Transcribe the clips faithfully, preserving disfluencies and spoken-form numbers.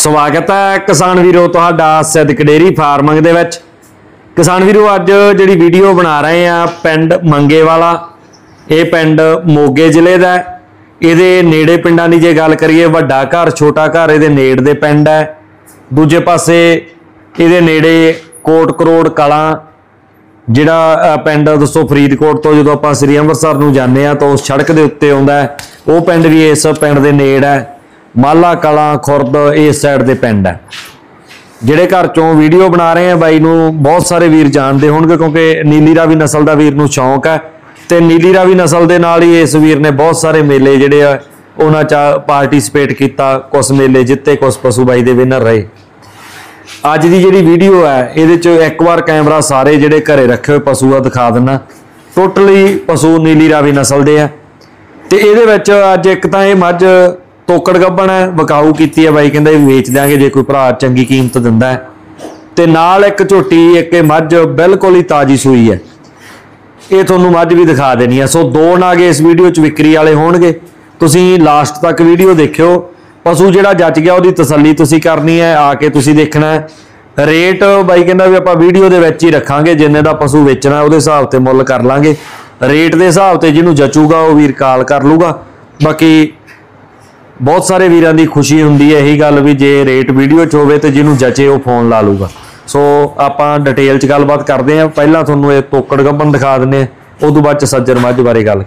स्वागत है किसान वीरो तुहाडा सिद्धिक डेयरी फार्मिंग दे विच। किसान वीरो अज जिहड़ी वीडियो बना रहे हैं पिंड मंगेवाला, ये पिंड मोगे जिले का। इहदे नेड़े पिंडां दी जे गल करिए वड्डा घर छोटा घर इहदे नेड़ दे पिंड है। दूजे पासे इहदे नेड़े कोट करोड़ कलां जिहड़ा पिंड दोस्तों फरीदकोट तो जो आपां श्री अंमृतसर नूं जाने तो उस सड़क के उत्ते आउंदा है, वो पिंड भी इस पिंड दे नेड़ है। माला कलां खुरद इस साइड के पिंड है। जिहड़े घर चों वीडियो बना रहे हैं बाई नूं बहुत सारे वीर जानते होणगे, क्योंकि नीली रावी नस्ल का वीर नूं शौक है तो नीली रावी नस्ल के नाल ही इस वीर ने बहुत सारे मेले जिहड़े आ उन्हां च पार्टिसिपेट किया, कुछ मेले जिते, कुछ पशु बाई दे विनर रहे। अज की जिहड़ी वीडियो है इहदे च एक बार कैमरा सारे जिहड़े घरे रखे हुए पशु आ दिखा दिना। टोटली पशु नीली रावी नस्ल के है तो इहदे विच अज एक तां इह मੱਝ ਤੋਕੜ ਗੱਬਣ है, विकाऊ की है बाई कहता वेच देंगे जे कोई भरा चंगी कीमत दिंदा है। तो नाल एक झोटी एक मੱਝ बिल्कुल ही ताजी सूई है, ये तुहानूं मੱਝ भी दिखा देनी है। सो दो नाग इस वीडियो च विक्री वाले होणगे, तुसीं लास्ट तक वीडियो देखियो। पशु जिहड़ा जच गया उहदी तसल्ली तुसीं करनी है, आके तुसीं देखना है। रेट बाई कहता भी आपां वीडियो दे विच ही रखांगे, जिन्ने दा पशु वेचना उहदे हिसाब ते मुੱਲ कर लांगे। रेट दे हिसाब ते जिहनूं जचूगा वो वीर कॉल कर लूगा। बाकी बहुत सारे वीरां दी खुशी हुंदी है यही गल भी जे रेट वीडियो च होवे ते जिन्हों जचे वो फोन ला लूगा। सो आपां डिटेल च गलबात करते हैं। पहला तुहानूं ये तोकड़ गब्बन दिखा दिंदे आ, उस तों बाद च सज्जर मੱਝ बारे गल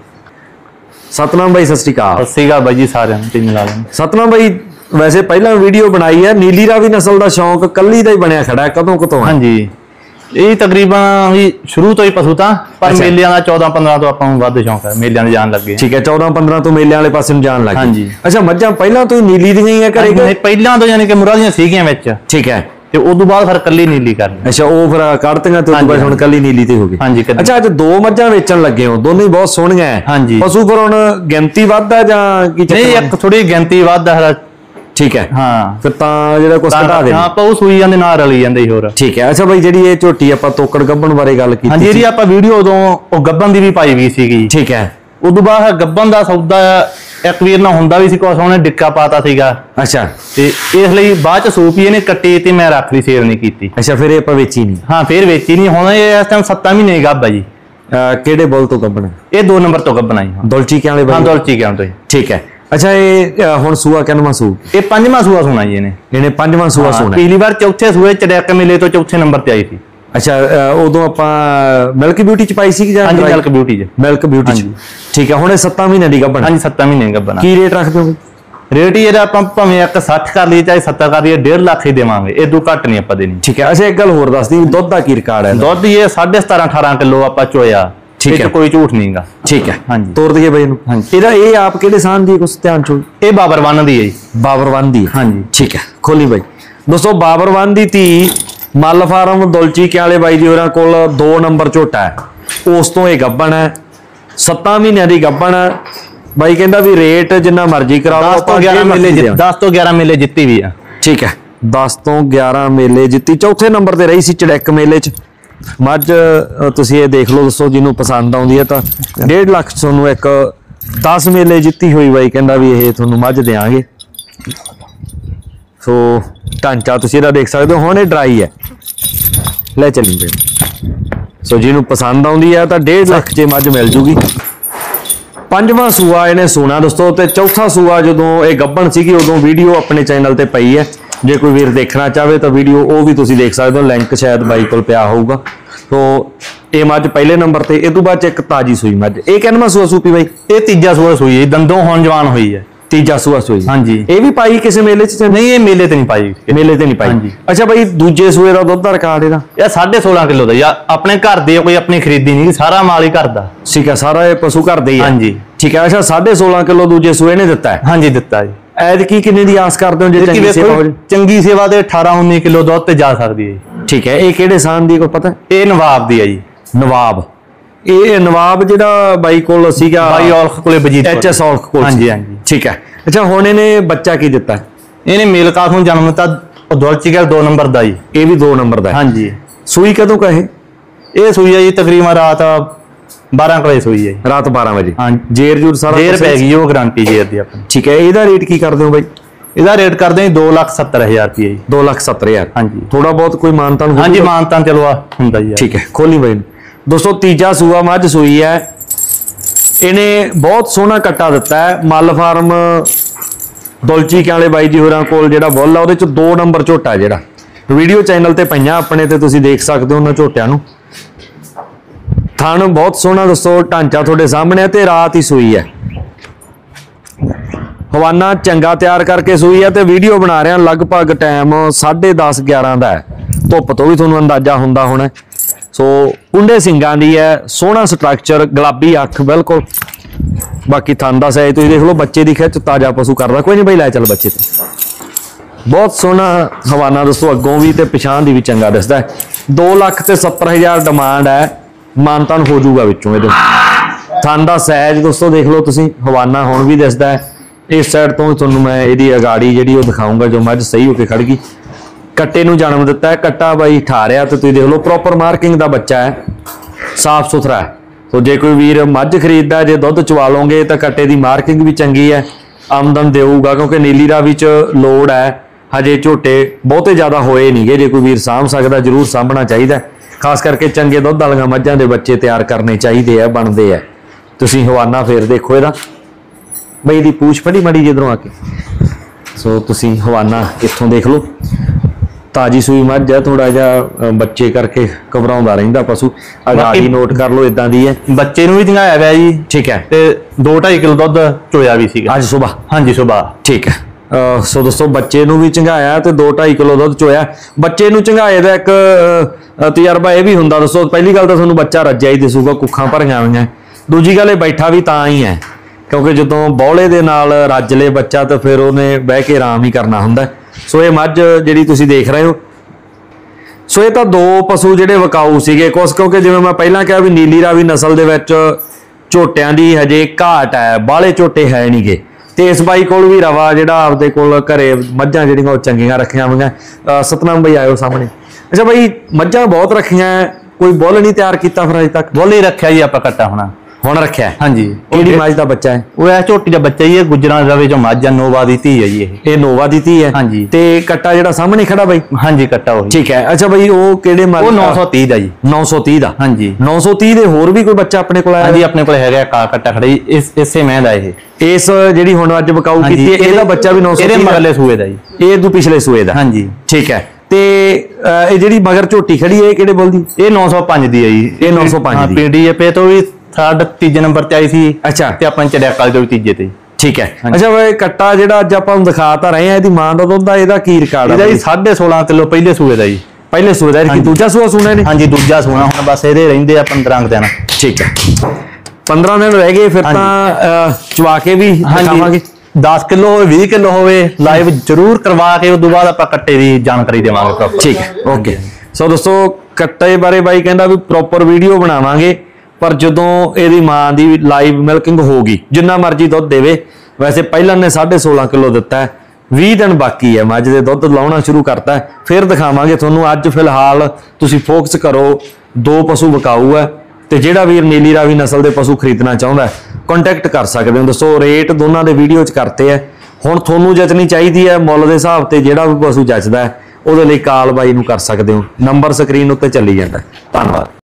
करांगे। सतनाम भाई सत श्री अकाल। सत श्री अकाल भाई जी सारे मिला लें। सतनाम भाई वैसे पहला वीडियो बनाई है, नीली रावी नस्ल का शौक कली का ही बनया खड़ा है, कदों कदों? हाँ जी, ये तकरीबन भी शुरू तो ही पशु था, पर मेलियां दा चौदह पंद्रह तो आपां नूं वध शौक है, मेलियां दे जान लगे। ठीक है, चौदह पंद्रह तो मेलियां वाले पासे नूं जान लगे। हाँ जी। अच्छा, मੱਝਾਂ ਪਹਿਲਾਂ ਤੋਂ ਹੀ नीली ਦੀਆਂ ਹੀ ਆ ਘਰੇ? नहीं, ਪਹਿਲਾਂ तो यानी कि मुरा ਦੀਆਂ ਸੀਗੀਆਂ ਵਿੱਚ। ठीक है, ਤੇ ਉਦੋਂ ਬਾਅਦ ਫਿਰ ਕੱਲੀ ਨੀਲੀ ਕਰਨੀ। ਅੱਛਾ, ਉਹ ਫਿਰ ਕੱਢਤੀਆਂ ਤੇ ਉਦੋਂ ਬਾਅਦ ਹੁਣ ਕੱਲੀ ਨੀਲੀ ਤੇ ਹੋ ਗਈ। ਹਾਂਜੀ। ਅੱਛਾ, ਅੱਜ ਦੋ ਮੱਝਾਂ ਵੇਚਣ ਲੱਗੇ ਹੋ, ਦੋਨੇ ਬਹੁਤ ਸੋਹਣੀਆਂ ਹੈ। ਹਾਂਜੀ। ਪਸ਼ੂ ਫਿਰ ਹੁਣ ਗਿਣਤੀ ਵੱਧਦਾ ਜਾਂ ਕੀ ਚੱਕਰ? ਨਹੀਂ, ਇੱਕ ਥੋੜੀ ਗਿਣਤੀ ਵੱਧਦਾ ਹੈ। ठीक है, हाँ फिर तां ਜਿਹੜਾ ਕੁਛ ਘਟਾ ਦੇ। ਹਾਂ, ਆਪਾਂ ਉਹ ਸੂਈਆਂ ਦੇ ਨਾਲ ਰਲੀ ਜਾਂਦੇ ਹੋਰ। ठीक है। अच्छा भाई, ਜਿਹੜੀ ਇਹ ਝੋਟੀ ਆਪਾਂ ਤੋਕੜ ਗੱਬਣ ਬਾਰੇ ਗੱਲ ਕੀਤੀ। ਹਾਂਜੀ, ਇਹਦੀ ਆਪਾਂ ਵੀਡੀਓ ਉਦੋਂ ਉਹ ਗੱਬਣ ਦੀ ਵੀ ਪਾਈ ਵੀ ਸੀਗੀ। ठीक है। ਉਦੋਂ ਬਾਅਦ ਗੱਬਣ ਦਾ ਸੌਦਾ ਇੱਕ ਵੀਰ ਨਾਲ ਹੁੰਦਾ ਵੀ ਸੀ, ਕੁਛ ਉਹਨੇ ਡਿੱਕਾ ਪਾਤਾ ਸੀਗਾ। ਅੱਛਾ, ਤੇ ਇਸ ਲਈ ਬਾਅਦ ਚ ਸੂਪੀ ਇਹਨੇ ਕੱਟੀ ਤੇ ਮੈਂ ਰੱਖ ਲਈ, ਸੇਲ ਨਹੀਂ ਕੀਤੀ। ਅੱਛਾ, ਫਿਰ ਇਹ ਆਪਾਂ ਵੇਚੀ ਨਹੀਂ? ਹਾਂ, ਫਿਰ ਵੇਚੀ ਨਹੀਂ। ਹੁਣ ਇਹ ਇਸ ਟਾਈਮ ਸੱਤਾਂ ਮਹੀਨੇ ਗੱਭ ਆ ਜੀ। ਕਿਹੜੇ ਬੋਲ ਤੋਂ ਗੱਬਣ? ਇਹ ਦੋ ਨੰਬਰ ਤੋਂ ਗੱਬਣ ਆਈ। ਦੁਲਚੀ ਕਿਆਂ ਵਾਲੇ? ਹਾਂ, ਦੁਲਚੀ ਕਿਆਂ ਤੋਂ। ਠੀਕ ਹੈ। अच्छा, ये हुण सूआ किनवां सू? ये पंजवां सूआ सुना जी। इहने पंजवां सूआ सुना। पिछली बार चौथे सूए चड़ैक मेले तो चौथे नंबर ते आई थी। अच्छा, उदों आपां मिल्क ब्यूटी च पाई सी कि जां? हां जी, मिल्क ब्यूटी च। मिल्क ब्यूटी च। ठीक है। हुण सत्तां महीने दी गब्बन? हां जी, सत्तां महीने दी गब्बन। की रेट रखदे हो? रेट ही आपां भावें एक साठ कर लईए चाहे सत्तर कर लईए, डेढ़ लाख ही देवांगे, इदों घट नहीं आपां देनी। ठीक है। अच्छा, एक गल होर दस दी, दुध दा की रिकॉर्ड है? दुध ये साढ़े सतारह अठारह किलो आपां चोया। ठीक है, कोई झूठ नहीं गा। ठीक है। हाँ जी, तोड़ दिए भाई नूं। हाँ जी। इहदा ये आप किहड़े सान दी कुछ ध्यान चो? ये बाबर वन दी है जी। बाबर वन दी? हाँ जी। ठीक है, खोली भाई। दोस्तों, बाबर वन दी धी मल फार्म दुलची के वाले बाई दी होरां कोल दो नंबर झोटा है, उस तो ये गब्बन है, सत्तां महीनों की गब्बन है। बाई कहंदा भी रेट जिन्ना मर्जी करा लो, दस तो ग्यारह मेले दस तो ग्यारह मेले जित्ती भी है। ठीक है, दस तो ग्यारह मेले जित्ती, चौथे नंबर ते रही सी चड़ैक मेले च। मੱਝ तुसीं ये देख लो दोस्तों, जिन्हों पसंद आउंदी है तो डेढ़ लाख तुहानूं एक दस मेले जित्ती हुई बाई कहंदा भी ये तुहानूं मੱਝ देंगे। सो ढांचा तुसीं इहदा देख सकते हो। हुण ये ड्राई है, ले चली पे। सो जिन्हों पसंद आउंदी है तो डेढ़ लाख च मੱਝ मिल जूगी। पंजवां सूआ इहने सोना दोस्तों, तो चौथा सूआ जदों ये गब्बन सीगी उदों वीडियो अपने चैनल ते पई है, जे कोई वीर देखना चाहे तो वीडियो वो भी तुसीं देख सकते हो, लिंक शायद बाई कोल पिया होऊगा। तो ये मੱਝ पहले नंबर ते, इस तों बाद एक ताजी सूई मੱਝ। ये किनवां सूआ सूपी बाई? ये तीजा सूआ सूई है, दंदों हुण जवान हुई है। तीजा सूआ सूई? हाँ जी। ये भी पाई किसी मेले च? नहीं, ये मेले ते नहीं पाई। मेले ते नहीं पाई। हाँ जी। अच्छा भाई, दूजे सूए का दुध दा रिकॉर्ड इहदा? यार साढ़े सोलह किलो दा। यार अपने घर दे, कोई अपनी खरीदी नहीं, सारा माल ही घर दा। ठीक है, सारा ये पशु घर दे ही है? हाँ जी। ठीक है। अच्छा, साढ़े सोलह किलो दूजे सूए ने दिता है? हाँ जी, दिता है। ਐਤਕੀ ਕਿੰਨੇ ਦੀ ਆਸ ਕਰਦੇ ਹੋ ਜੇ ਚੰਗੀ ਸੇਵਾ ਹੋ? ਚੰਗੀ ਸੇਵਾ ਤੇ अठारह उन्नीस किलो ਦੁੱਧ ਤੇ ਜਾ ਸਕਦੀ ਹੈ। ਠੀਕ ਹੈ। ਇਹ ਕਿਹੜੇ ਸਾਨ ਦੀ ਕੋਈ ਪਤਾ? ਇਹ ਨਵਾਬ ਦੀ ਹੈ ਜੀ। ਨਵਾਬ? ਇਹ ਨਵਾਬ ਜਿਹੜਾ ਬਾਈ ਕੋਲ ਸੀਗਾ, ਬਾਈ ਔਲਖ ਕੋਲੇ ਵਜੀਦ ਐਚ ਐਸ ਔਲਖ ਕੋਲ? ਹਾਂਜੀ ਹਾਂਜੀ। ਠੀਕ ਹੈ। ਅੱਛਾ, ਹੁਣ ਇਹਨੇ ਬੱਚਾ ਕੀ ਦਿੱਤਾ? ਇਹਨੇ ਮੇਲ ਕਾਸ ਨੂੰ ਜਨਮ ਦਿੱਤਾ ਦੁਲਚੀ ਕੇ ਦੋ ਨੰਬਰ ਦਾ ਜੀ। ਇਹ ਵੀ ਦੋ ਨੰਬਰ ਦਾ? ਹਾਂਜੀ। ਸੂਈ ਕਦੋਂ ਕਾ ਇਹ? ਇਹ ਸੂਈ ਹੈ ਜੀ ਤਕਰੀਬਨ ਰਾਤ बारह बजे सोई है रात बारह बजे। हाँ जेर जूर सारा जेर पै गई वो गारंटी जेर दी अपनी। ठीक है। ਇਹਦਾ रेट की कर दो भाई? ਇਹਦਾ ਰੇਟ ਕਰਦੇ ਹਾਂ ਦੋ ਲੱਖ ਸੱਤਰ ਹਜ਼ਾਰ ਰੁਪਏ ਜੀ। ਦੋ ਲੱਖ ਸੱਤਰ ਹਜ਼ਾਰ ਹਾਂਜੀ। ਥੋੜਾ ਬਹੁਤ ਕੋਈ ਮਾਨਤਾਨ? ਹਾਂਜੀ ਮਾਨਤਾਨ ਚਲੋ ਆ ਹੁੰਦਾ ਜੀ। ਠੀਕ ਹੈ, ਖੋਲੀ ਬਾਈ ਦੋਸਤੋ। ਤੀਜਾ ਸੂਆ ਮੱਝ ਸੂਈ ਹੈ, ਇਹਨੇ ਬਹੁਤ ਸੋਹਣਾ ਕੱਟਾ ਦਿੱਤਾ ਹੈ। ਮੱਲ ਫਾਰਮ ਦੁਲਚੀ ਵਾਲੇ ਬਾਈ ਜੀ ਹੋਰਾਂ ਕੋਲ ਜਿਹੜਾ ਬੁੱਲ ਆ ਉਹਦੇ ਚ ਦੋ ਨੰਬਰ ਝੋਟਾ, ਜਿਹੜਾ ਵੀਡੀਓ ਚੈਨਲ ਤੇ ਪਈਆਂ ਆਪਣੇ ਤੇ ਤੁਸੀਂ ਦੇਖ ਸਕਦੇ ਹੋ ਉਹਨਾਂ ਝੋਟਿਆਂ ਨੂੰ। ਥਣ ਬਹੁਤ ਸੋਹਣਾ ਦੋਸਤੋ, ਢਾਂਚਾ ਤੁਹਾਡੇ ਸਾਹਮਣੇ ਤੇ ਰਾਤ ਹੀ ਸੂਈ ਹੈ। ਹਵਾਨਾ ਚੰਗਾ ਤਿਆਰ ਕਰਕੇ ਸੂਈ ਹੈ ਤੇ ਵੀਡੀਓ ਬਣਾ ਰਿਹਾ ਲਗਭਗ ਟਾਈਮ ਸਾਢੇ ਦਸ ਗਿਆਰਾਂ ਦਾ ਹੈ। ਧੁੱਪ ਤੋਂ ਵੀ ਤੁਹਾਨੂੰ ਅੰਦਾਜ਼ਾ ਹੁੰਦਾ ਹੋਣਾ। ਸੋ ਕੁੰਡੇ ਸਿੰਘਾਂ ਦੀ ਹੈ, ਸੋਹਣਾ ਸਟਰਕਚਰ, ਗੁਲਾਬੀ ਅੱਖ ਬਿਲਕੁਲ। ਬਾਕੀ ਥਣ ਦਾ ਸਾਈਜ਼ ਤੁਸੀਂ ਦੇਖ ਲਓ, ਬੱਚੇ ਦੀ ਖਿੱਚ ਤਾਜ਼ਾ ਪਸ਼ੂ ਕਰਦਾ। ਕੋਈ ਨਹੀਂ ਬਈ, ਲੈ ਚੱਲ ਬੱਚੇ ਤੇ। ਬਹੁਤ ਸੋਹਣਾ ਹਵਾਨਾ ਦੋਸਤੋ, ਅੱਗੋਂ ਵੀ ਤੇ ਪਛਾਣ ਦੀ ਵੀ ਚੰਗਾ ਦਿਸਦਾ ਹੈ। ਦੋ ਲੱਖ ਤੇ ਸੱਤਰ ਹਜ਼ਾਰ ਡਿਮਾਂਡ ਹੈ, ਮਾਨਤਾਨ ਹੋ ਜਾਊਗਾ ਵਿੱਚੋਂ ਇਹਦੇ। ਥਣ ਦਾ ਸਾਈਜ਼ ਦੋਸਤੋ ਦੇਖ ਲਓ ਤੁਸੀਂ, ਹਵਾਨਾ ਹੁਣ ਵੀ ਦਿਸਦਾ ਹੈ। ਇਸ ਸਾਈਡ ਤੋਂ ਤੁਹਾਨੂੰ ਮੈਂ ਇਹਦੀ ਅਗਾੜੀ ਜਿਹੜੀ ਉਹ ਦਿਖਾਊਂਗਾ ਜੋ ਮੱਝ ਸਹੀ ਹੋ ਕੇ ਖੜ ਗਈ। ਕੱਟੇ ਨੂੰ ਜਨਮ ਦਿੱਤਾ ਹੈ, ਕੱਟਾ ਬਾਈ ਠਾਰਿਆ ਤੇ ਤੁਸੀਂ ਦੇਖ ਲਓ ਪ੍ਰੋਪਰ ਮਾਰਕਿੰਗ ਦਾ ਬੱਚਾ ਹੈ, ਸਾਫ ਸੁਥਰਾ ਹੈ। ਸੋ ਜੇ ਕੋਈ ਵੀਰ ਮੱਝ ਖਰੀਦਦਾ, ਜੇ ਦੁੱਧ ਚਵਾ ਲਓਗੇ ਤਾਂ ਕੱਟੇ ਦੀ ਮਾਰਕਿੰਗ ਵੀ ਚੰਗੀ ਹੈ, ਆਮਦਨ ਦੇਊਗਾ। ਕਿਉਂਕਿ ਨੀਲੀ ਰਾਵੀ ਚ ਲੋੜ ਹੈ, ਹਜੇ ਝੋਟੇ ਬਹੁਤੇ ਜ਼ਿਆਦਾ ਹੋਏ ਨਹੀਂਗੇ। ਜੇ ਕੋਈ ਵੀਰ ਸਾਂਭ ਸਕਦਾ ਜ਼ਰੂਰ ਸਾਂਭਣਾ ਚਾਹੀਦਾ, ਖਾਸ ਕਰਕੇ ਚੰਗੇ ਦੁੱਧ ਵਾਲੀਆਂ ਮੱਝਾਂ ਦੇ ਬੱਚੇ ਤਿਆਰ ਕਰਨੇ ਚਾਹੀਦੇ ਆ, ਬਣਦੇ ਆ। ਤੁਸੀਂ ਹਵਾਨਾ ਫੇਰ ਦੇਖੋ ਇਹਦਾ ਬਈ, ਦੀ ਪੂਛ ਫੜੀ ਮੜੀ ਜਿੱਧਰੋਂ ਆ ਕੇ। ਸੋ ਤੁਸੀਂ ਹਵਾਨਾ ਇੱਥੋਂ ਦੇਖ ਲਓ, ਤਾਜੀ ਸੂਈ ਮੱਝ ਹੈ, ਥੋੜਾ ਜਿਹਾ ਬੱਚੇ ਕਰਕੇ ਘਬਰਾਉਂਦਾ ਰਹਿੰਦਾ ਪਸ਼ੂ। ਅਗਾੜੀ ਨੋਟ ਕਰ ਲਓ, ਇਦਾਂ ਦੀ ਹੈ। ਬੱਚੇ ਨੂੰ ਵੀ ਦਿਖਾਇਆ ਗਿਆ ਜੀ। ਠੀਕ ਹੈ। ਤੇ ਦੋ ਢਾਈ ਕਿਲੋ ਦੁੱਧ ਚੋਇਆ ਵੀ ਸੀਗਾ ਅੱਜ ਸਵੇਰ। ਹਾਂਜੀ ਸਵੇਰ। ਠੀਕ ਹੈ। ਸੋ ਦੋਸਤੋ ਬੱਚੇ ਨੂੰ ਵੀ ਚੰਗਾਇਆ ਤੇ ਦੋ ਢਾਈ ਕਿਲੋ ਦੁੱਧ ਚੋਇਆ। ਬੱਚੇ ਨੂੰ ਚੰਗਾਏ ਦਾ ਇੱਕ ਤਜਰਬਾ ਇਹ ਵੀ ਹੁੰਦਾ ਦੋਸਤੋ, ਪਹਿਲੀ ਗੱਲ ਤਾਂ ਤੁਹਾਨੂੰ ਬੱਚਾ ਰੱਜਿਆ ਹੀ ਦਿਸੂਗਾ, ਕੁੱਖਾਂ ਭਰੀਆਂ ਹੋਈਆਂ। ਦੂਜੀ ਗੱਲ ਇਹ ਬੈਠਾ ਵੀ ਤਾਂ ਹੀ ਹੈ ਕਿਉਂਕਿ ਜਦੋਂ ਬੌਲੇ ਦੇ ਨਾਲ ਰੱਜ ਲੇ ਬੱਚਾ ਤਾਂ ਫਿਰ ਉਹਨੇ ਬਹਿ ਕੇ ਆਰਾਮ ਹੀ ਕਰਨਾ ਹੁੰਦਾ। ਸੋ ਇਹ ਮੱਝ ਜਿਹੜੀ ਤੁਸੀਂ ਦੇਖ ਰਹੇ ਹੋ, ਸੋ ਇਹ ਤਾਂ ਦੋ ਪਸ਼ੂ ਜਿਹੜੇ ਵਿਕਾਊ ਸੀਗੇ ਕੁਛ, ਕਿਉਂਕਿ ਜਿਵੇਂ ਮੈਂ ਪਹਿਲਾਂ ਕਿਹਾ ਵੀ ਨੀਲੀ ਰਾਵੀ ਨਸਲ ਦੇ ਵਿੱਚ ਝੋਟਿਆਂ ਦੀ ਹਜੇ ਘਾਟ ਹੈ, ਬਾਹਲੇ ਝੋਟੇ ਹੈ ਨਹੀਂਗੇ। ਤੇ ਇਸ ਬਾਈ ਕੋਲ ਵੀ ਰਵਾ ਜਿਹੜਾ ਆਪਦੇ ਕੋਲ ਘਰੇ ਮੱਝਾਂ ਜਿਹੜੀਆਂ ਉਹ ਚੰਗੀਆਂ ਰੱਖੀਆਂ ਹੋਈਆਂ। ਸਤਨਾਮ ਬਾਈ ਆਇਓ ਸਾਹਮਣੇ। ਅੱਛਾ ਬਾਈ, ਮੱਝਾਂ ਬਹੁਤ ਰੱਖੀਆਂ, ਕੋਈ ਬੁੱਲ ਨਹੀਂ ਤਿਆਰ ਕੀਤਾ ਫਿਰ ਅਜੇ ਤੱਕ? ਬੁੱਲ ਹੀ ਰੱਖਿਆ ਜੀ ਆਪਾਂ ਕੱਟਾ ਹੋਣਾ ਹੁਣ ਰੱਖਿਆ। ਹਾਂਜੀ। ਕਿਹੜੀ ਮੱਝ ਦਾ ਬੱਚਾ ਹੈ? ਉਹ ਇਹ ਝੋਟੀ ਦਾ ਬੱਚਾ ਹੀ ਹੈ, ਗੁਜਰਾਂ ਰਵੇ ਚੋਂ ਮੱਝ ਆ, ਨੋਵਾ ਦੀ ਧੀ ਹੈ ਜੀ ਇਹ। ਇਹ ਨੋਵਾ ਦੀ ਧੀ ਹੈ। ਹਾਂਜੀ। ਤੇ ਕੱਟਾ ਜਿਹੜਾ ਸਾਹਮਣੇ ਖੜਾ ਬਾਈ? ਹਾਂਜੀ ਕੱਟਾ ਉਹੀ। ਠੀਕ ਹੈ। ਅੱਛਾ ਬਾਈ, ਉਹ ਕਿਹੜੇ ਮੱਝ? ਉਹ ਨੌ ਸੌ ਤੀਹ ਦਾ ਜੀ। ਨੌ ਸੌ ਤੀਹ ਦਾ? ਹਾਂਜੀ। ਨੌ ਸੌ ਤੀਹ ਦੇ ਹੋਰ ਵੀ ਕੋਈ ਬੱਚਾ ਆਪਣੇ ਕੋਲ ਆਇਆ? ਹਾਂਜੀ ਆਪਣੇ ਕੋਲ ਹੈਗਾ ਕਾ ਕੱਟਾ ਖੜਾ ਜੀ, ਇਸ ਇਸੇ ਮੈਂ ਦਾ ਇਹ। ਇਸ ਜਿਹੜੀ ਹੁਣ ਅੱਜ ਵਿਕਾਊ ਕੀਤੀ ਹੈ ਇਹਦਾ ਬੱਚਾ ਵੀ ਨੌ ਸੌ ਤੀਹ ਇਹਦੇ ਮਗਲੇ ਸੂਏ ਦਾ ਜੀ। ਇਹ ਤੋਂ ਪਿਛਲੇ ਸੂਏ ਦਾ? ਹਾਂਜੀ। ਠੀਕ ਹੈ। ਤੇ ਇਹ ਜਿਹੜੀ ਮਗਰ ਝੋਟੀ ਖੜੀ ਹੈ ਇਹ ਕਿਹੜੇ ਬੋਲ ਦੀ? ਇਹ ਨੌ ਸੌ ਪੰਜ ਦੀ ਹੈ ਜੀ। ਇਹ ਨੌ ਸੌ ਪੰਜ ਦੀ? ਪੀਡੀ ਪੇ ਤੋਂ ਵੀ ਥਰਡ ਤੀਜੇ ਨੰਬਰ ਤੇ ਆਈ ਸੀ। ਅੱਛਾ। ਤੇ ਆਪਾਂ ਚੜਿਆ ਕਾਲ ਤੋਂ ਵੀ ਤੀਜੇ ਤੇ। ਠੀਕ ਹੈ। ਅੱਛਾ ਵੇ ਕੱਟਾ ਜਿਹੜਾ ਅੱਜ ਆਪਾਂ ਨੂੰ ਦਿਖਾ ਤਾਂ ਰਹੇ ਆ, ਇਹਦੀ ਮਾਂ ਦਾ ਦੁੱਧ ਦਾ ਇਹਦਾ ਕੀ ਰਿਕਾਰਡ ਹੈ? ਇਹਦਾ ਜੀ ਸਾਢੇ ਸੋਲਾਂ ਕਿਲੋ ਪਹਿਲੇ ਸੂਏ ਦਾ ਜੀ। ਪਹਿਲੇ ਸੂਏ ਦਾ? ਕਿ ਦੂਜਾ ਸੂਆ ਸੁਣਾ ਨੇ? ਹਾਂਜੀ ਦੂਜਾ ਸੂਣਾ, ਹੁਣ ਬਸ ਇਹਦੇ ਰਹਿੰਦੇ ਆ ਪੰਦਰਾਂ ਦਿਨ। ਠੀਕ ਹੈ। ਪੰਦਰਾਂ ਦਿਨ ਰਹਿ ਗਏ ਫਿਰ ਤਾਂ ਚਵਾ ਕੇ ਵੀ ਦਿਖਾਵਾਂਗੇ। ਦਸ ਕਿਲੋ ਹੋਵੇ ਵੀਹ ਕਿਲੋ ਹੋਵੇ ਲਾਈਵ ਜ਼ਰੂਰ ਕਰਵਾ ਕੇ ਉਸ ਤੋਂ ਬਾਅਦ ਆਪਾਂ ਕੱਟੇ ਦੀ ਜਾਣਕਾਰੀ ਦੇਵਾਂਗੇ ਪ੍ਰੋਪਰ। ਠੀਕ ਹੈ। ਓਕੇ। ਸੋ ਦੋਸਤੋ ਕੱਟੇ ਬਾਰੇ ਬਾਈ ਕਹਿੰਦਾ ਵੀ ਪ੍ਰੋਪਰ ਵੀਡੀਓ ਬਣਾਵਾਂਗੇ, ਪਰ ਜਦੋਂ ਇਹਦੀ ਮਾਂ ਦੀ ਲਾਈਵ ਮਿਲਕਿੰਗ ਹੋਊਗੀ ਜਿੰਨਾ ਮਰਜ਼ੀ ਦੁੱਧ ਦੇਵੇ। ਵੈਸੇ ਪਹਿਲਾਂ ਨੇ ਸਾਢੇ ਸੋਲਾਂ ਕਿਲੋ ਦਿੱਤਾ ਹੈ, ਵੀਹ ਦਿਨ ਬਾਕੀ ਹੈ, ਮੱਝ ਦੇ ਦੁੱਧ ਲਾਉਣਾ ਸ਼ੁਰੂ ਕਰਤਾ, ਫਿਰ ਦਿਖਾਵਾਂਗੇ ਤੁਹਾਨੂੰ। ਅੱਜ ਫਿਲਹਾਲ ਤੁਸੀਂ ਫੋਕਸ ਕਰੋ, ਦੋ ਪਸ਼ੂ ਵਿਕਾਊ ਹੈ ਤੇ ਜਿਹੜਾ ਵੀਰ ਨੀਲੀ ਰਾਵੀ ਨਸਲ ਦੇ ਪਸ਼ੂ ਖਰੀਦਣਾ ਚਾਹੁੰਦਾ ਕੰਟੈਕਟ ਕਰ ਸਕਦੇ ਹੋ। ਦੱਸੋ ਰੇਟ ਦੋਨਾਂ ਦੇ ਵੀਡੀਓ 'ਚ ਕਰਤੇ ਹੈ। ਹੁਣ ਤੁਹਾਨੂੰ ਜਚਣੀ ਚਾਹੀਦੀ ਹੈ ਮੁੱਲ ਦੇ ਹਿਸਾਬ ਤੇ, ਜਿਹੜਾ ਵੀ ਪਸ਼ੂ ਜਚਦਾ ਹੈ ਉਹਦੇ ਲਈ ਕਾਲ ਬਾਈ ਨੂੰ ਕਰ ਸਕਦੇ ਹੋ। ਨੰਬਰ ਸਕਰੀਨ ਉੱਤੇ ਚੱਲੀ ਜਾਂਦਾ। ਧੰਨਵਾਦ।